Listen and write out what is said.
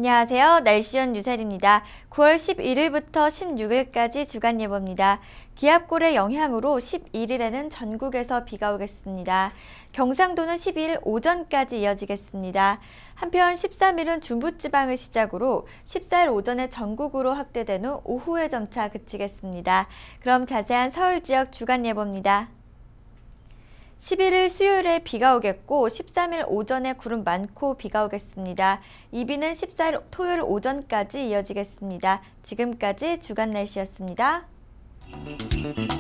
안녕하세요. 날씨원 유셀입니다. 9월 11일부터 16일까지 주간 예보입니다. 기압골의 영향으로 11일에는 전국에서 비가 오겠습니다. 경상도는 12일 오전까지 이어지겠습니다. 한편 13일은 중부지방을 시작으로 14일 오전에 전국으로 확대된 후 오후에 점차 그치겠습니다. 그럼 자세한 서울 지역 주간 예보입니다. 11일 수요일에 비가 오겠고 13일 오전에 구름 많고 비가 오겠습니다. 이 비는 14일 토요일 오전까지 이어지겠습니다. 지금까지 주간 날씨였습니다.